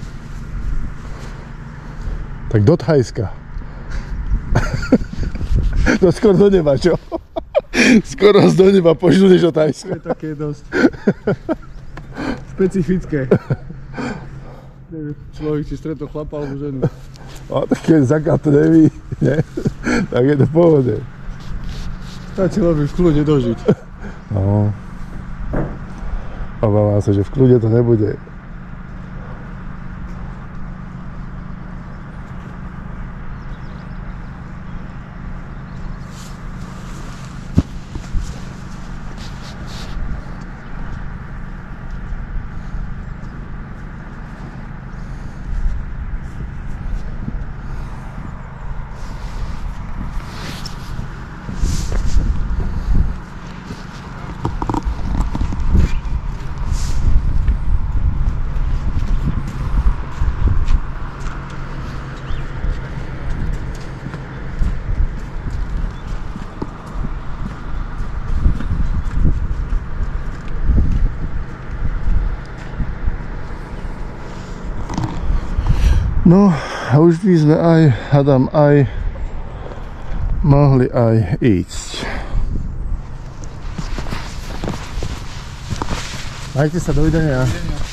[SPEAKER 2] Tak do Thajska. No skôr do neba, čo? Skoro z do neba pošlu, než do Thajska.
[SPEAKER 6] To je také dosť špecifické. Človek si stretol chlapa alebo ženu.
[SPEAKER 2] A tak keď Zaka to neví, ne? Tak je to v pohode.
[SPEAKER 6] Stačilo by v kľude dožiť.
[SPEAKER 2] No. Obávam sa, že v kľude to nebude. No a už by sme aj, hádam, aj mohli aj ísť. Majte sa, dovidenia.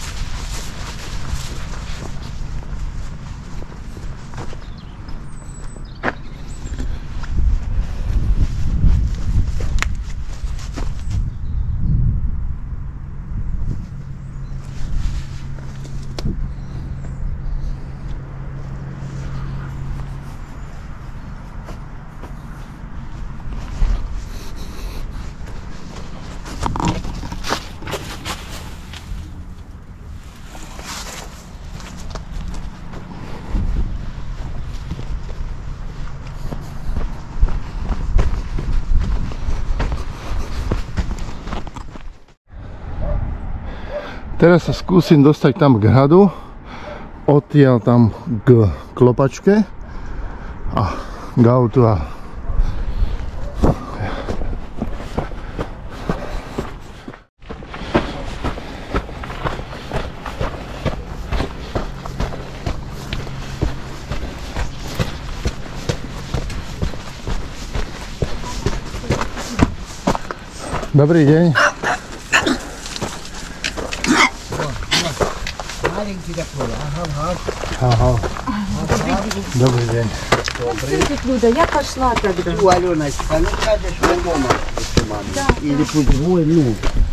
[SPEAKER 2] Teraz sa skúsim dostať tam k hradu, odtiaľ tam k klopačke a k autu a Dobrý deň. Ahoj. Dobrý deň.
[SPEAKER 4] Люда, я пошла тогда.
[SPEAKER 8] У Аленочка, ну скажешь, мы дома с мамой. Или пусть двое, ну.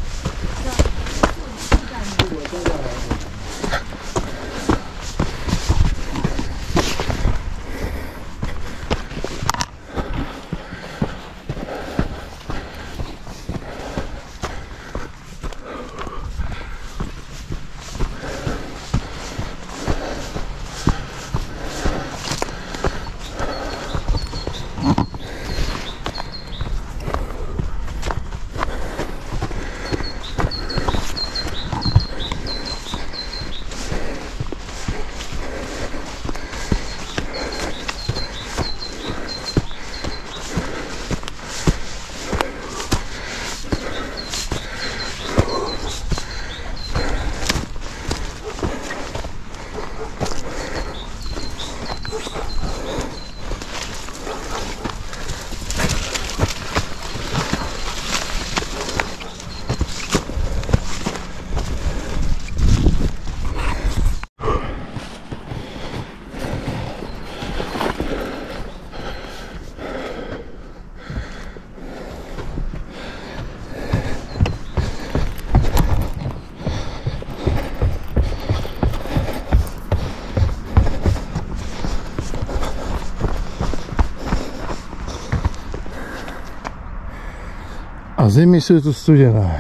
[SPEAKER 2] A zimy sú tu studené.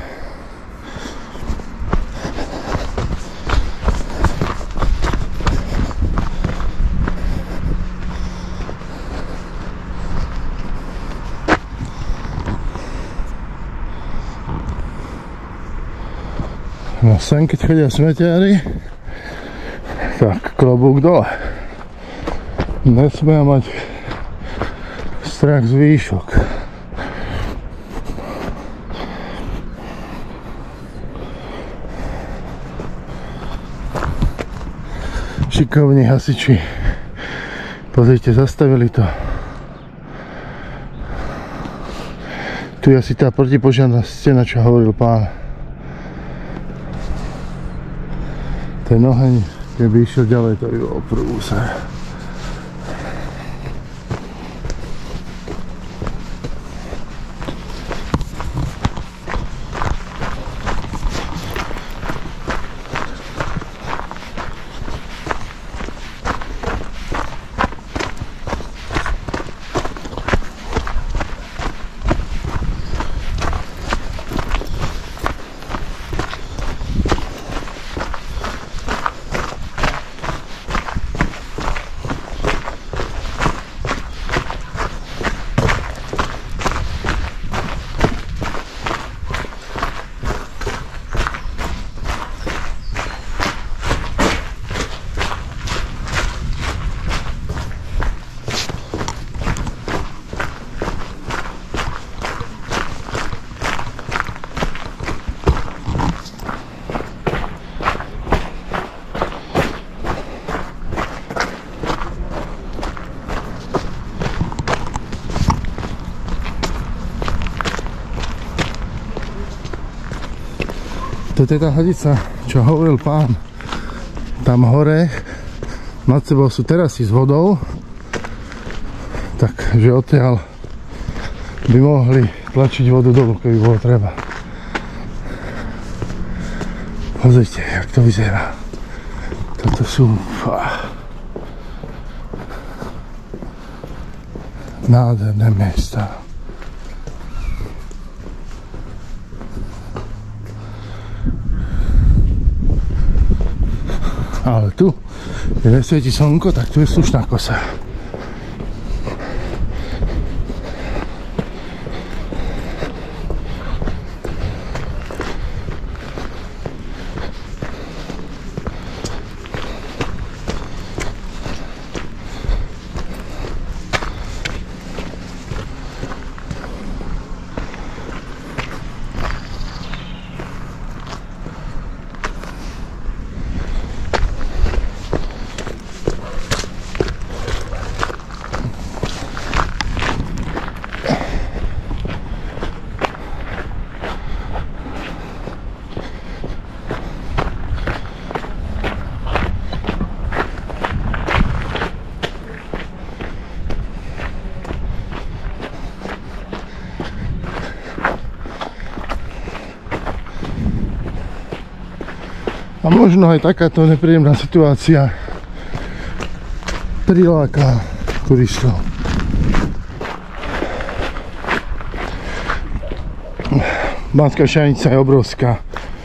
[SPEAKER 2] No sem, keď chodia smetiari, tak klobúk dole. Nesmie mať strach z výšok. Šikovní hasiči. Pozrite, zastavili to. Tu je asi tá protipožiarna stena, čo hovoril pán. Ten oheň, keby išiel ďalej, to by bolo prúser. Toto je tá hadica, čo hovoril pán. Tam hore nad sebou sú terasy s vodou, takže odtiaľ by mohli tlačiť vodu dolu, keby bolo treba. Pozrite, jak to vyzerá. Toto sú fá, nádherné miesta. Ale tu, keď svieti slnko, tak tu je slušná kosa. A možno aj takáto nepríjemná situácia priláka turistov. Banská Štiavnica je obrovská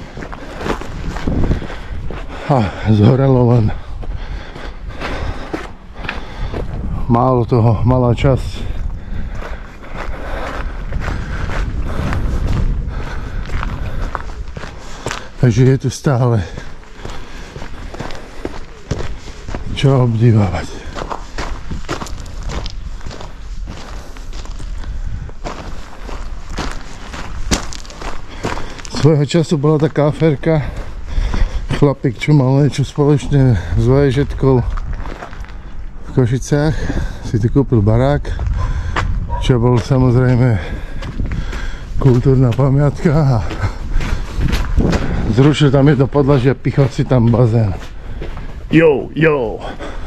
[SPEAKER 2] a zhorelo len málo toho, malá časť. Takže je tu stále čo obdivovať. Svojho času bola taká aférka, chlapík, čo mal niečo spoločne s VŽetkou v Košiciach, si tu kúpil barák, čo bol samozrejme kultúrna pamiatka a zrušil tam jedno podlažie a pichol si tam bazén. Jo, jo!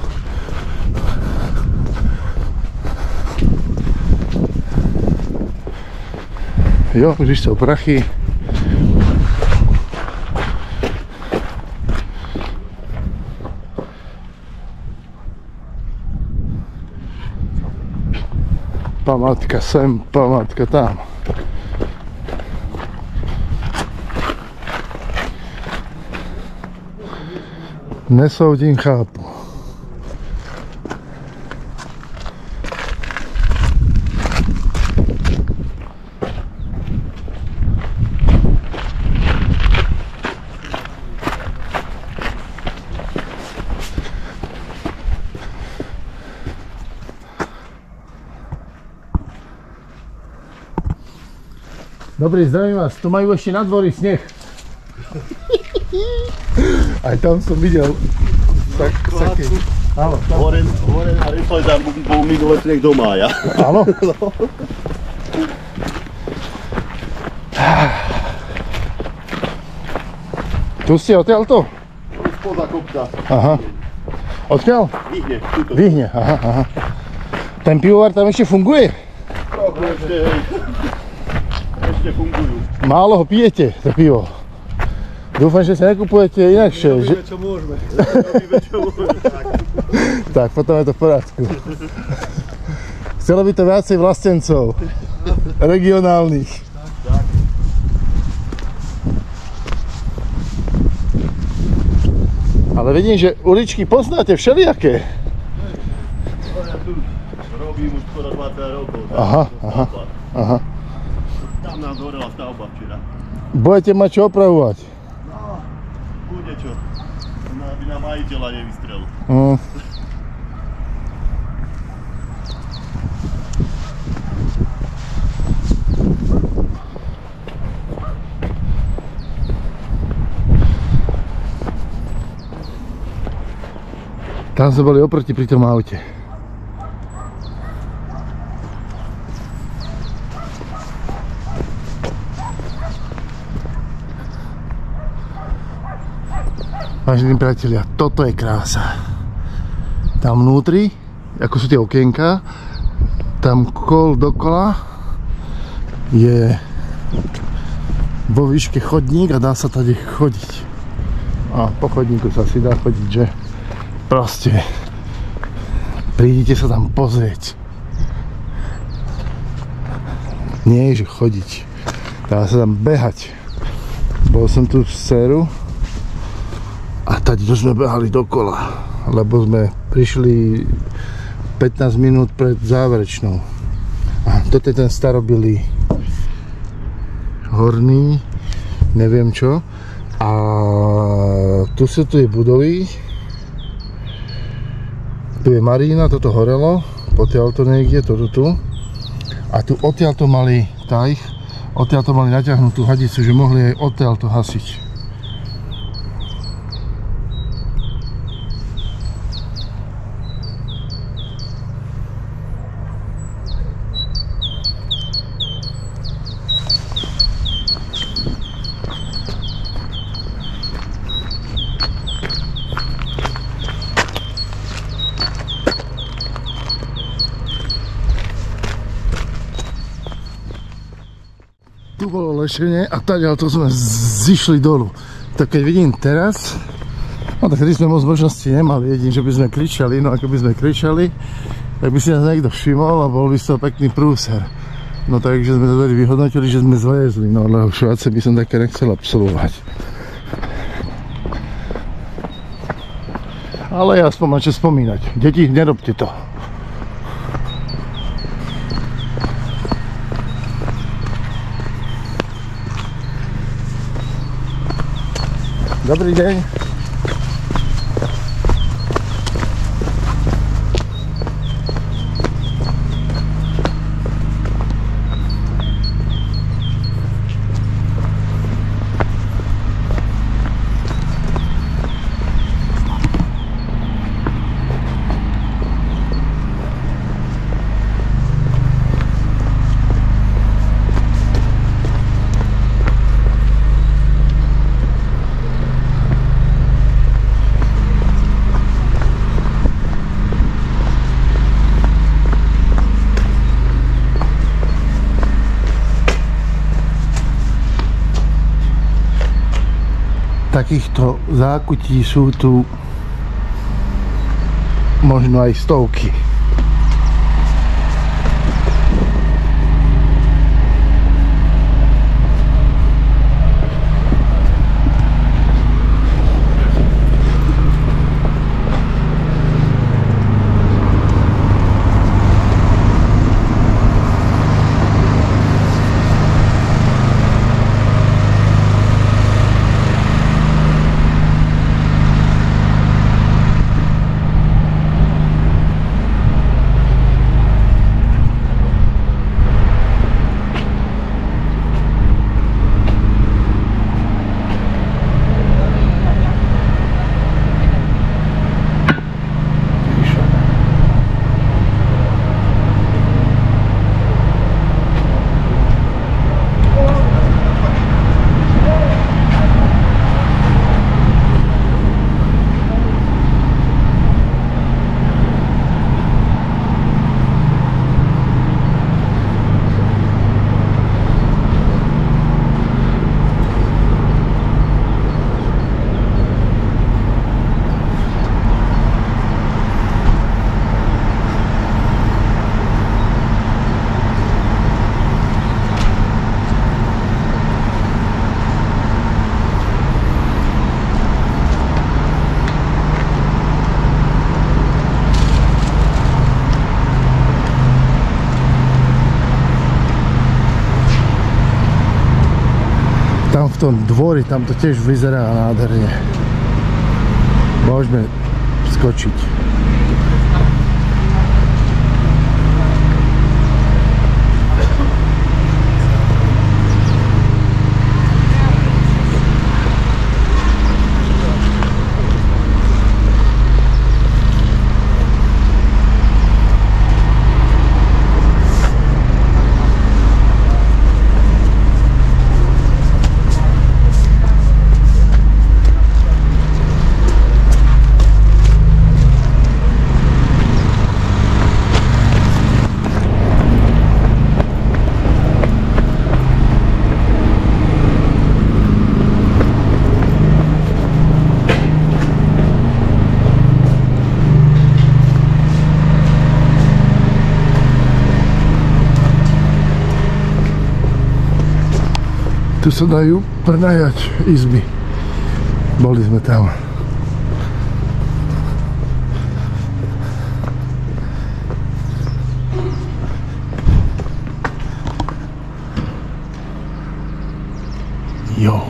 [SPEAKER 2] Jo, už jsou prachy. Památka sem, památka tam. Nesoudím, chápu. Dobrý, zdravím vás, tu majú ešte na dvori sneh. Aj tam som videl tak, také... Áno, tam...
[SPEAKER 8] Hore, hore na Rifle tam bol minulé sneh do mája.
[SPEAKER 2] Áno? Tu si odtiaľto?
[SPEAKER 8] Spoza kopca.
[SPEAKER 2] Aha. Odkiaľ?
[SPEAKER 8] Vyhne, tuto.
[SPEAKER 2] Vyhne, aha, aha. Ten pivovar tam ešte funguje?
[SPEAKER 8] Trochu ešte, hej. Ešte fungujú.
[SPEAKER 2] Málo ho pijete, to pivo. Dúfam, že sa nekupujete inakšie. Že...
[SPEAKER 8] Robíme čo môžeme. Robíme čo môžeme, tak.
[SPEAKER 2] Tak, potom je to v poriadku. Chcelo by to viacej vlastencov. Regionálnych.
[SPEAKER 8] Tak.
[SPEAKER 2] Ale vidím, že uličky poznáte všelijaké.
[SPEAKER 8] Ja tu robím už skoro dvadsať rokov.
[SPEAKER 2] Aha, aha, aha.
[SPEAKER 8] Tam nám zhorela stavba včera.
[SPEAKER 2] Budete mať čo opravovať?
[SPEAKER 8] No, bude čo. Aby nám majiteľa nevystrelil.
[SPEAKER 2] Mm. Tam sme boli oproti pri tom aute. Vážení priatelia, toto je krása. Tam vnútri, ako sú tie okienka, tam kol dokola je vo výške chodník a dá sa tady chodiť. A po chodníku sa si dá chodiť, že proste prídite sa tam pozrieť. Nie je, že chodiť. Dá sa tam behať. Bol som tu s dcerou a tady to sme behali dokola, lebo sme prišli pätnásť minút pred záverečnou. A toto je ten starobilý horný, neviem čo. A tu sú tu je budovy. Tu je marína, toto horelo, potiaľto niekde, toto tu. A tu odtiaľto mali tajch, odtiaľto mali natiahnutú hadicu, že mohli aj odtiaľto hasiť. Tu bolo lešenie a tadiaľ to sme zišli dolu. tak keď vidím teraz, no tak keď sme moc možnosti nemali, jedine, že by sme kričali, no ako by sme kričali, tak by si nás niekto všimol a bol by z toho pekný prúser. No takže sme to tady vyhodnotili, že sme zliezli, no ale Šváce by som také nechcel absolvovať. Ale ja aspoň mám čo spomínať. Deti, nerobte to. Dobrý deň. Takýchto zákutí sú tu možno aj stovky. Tam v tom dvori, tam to tiež vyzerá nádherne. Môžeme skočiť. Tu sa dajú prenajať izby. Boli sme tam. Jo.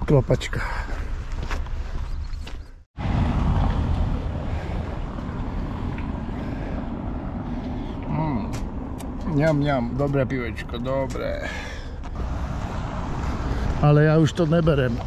[SPEAKER 2] klopačka. Mm. Ňam, ňam, dobré pivečko, dobré. Ale ja už to neberem.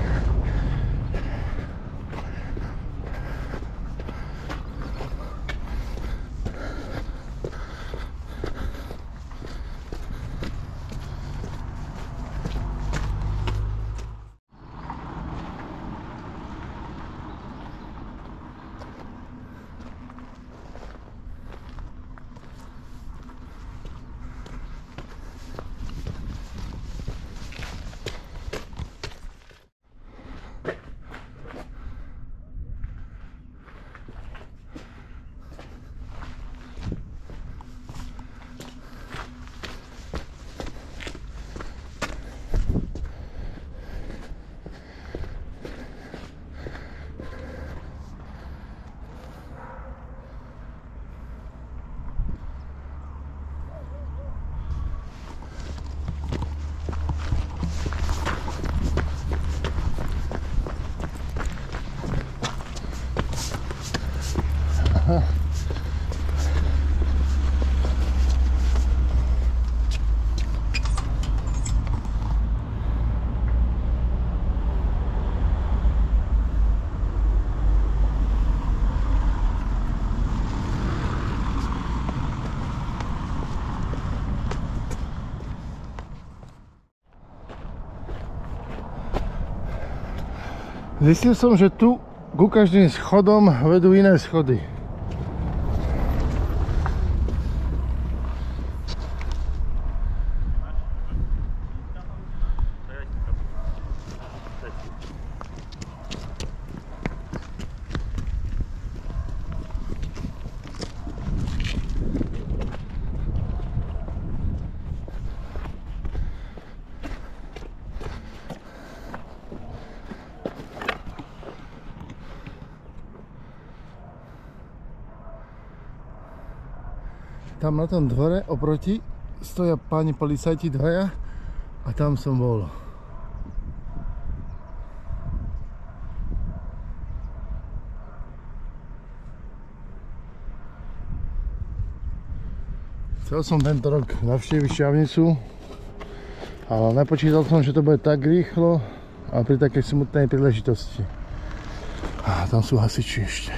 [SPEAKER 2] Zistil som, že tu ku každým schodom vedú iné schody. Tam na tom dvore oproti stoja páni policajti dvaja a tam som bol. Chcel som tento rok navštíviť Šťavnicu, ale nepočítal som, že to bude tak rýchlo a pri takej smutnej príležitosti. A tam sú hasiči ešte.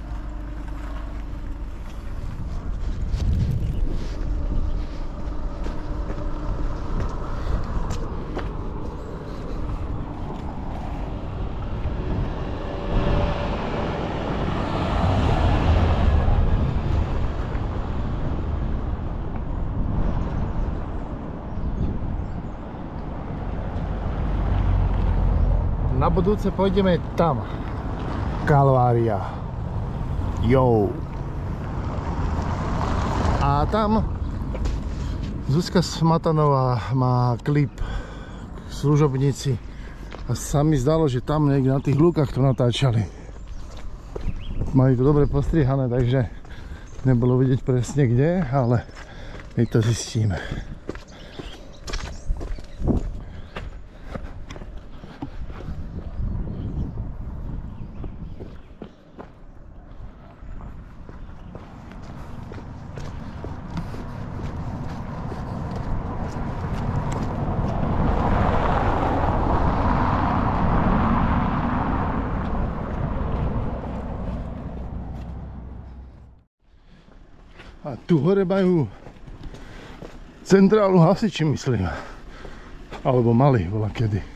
[SPEAKER 2] Na budúce pôjdeme tam. Kalvária. Jo. A tam Zuzka Smatanová má klip k služobnici. A sa mi zdalo, že tam niekde na tých lúkach to natáčali. Mali to dobre postrihané, takže nebolo vidieť presne kde, ale my to zistíme. A tu hore majú centrálu hasiči, myslím. Alebo mali, bola kedy.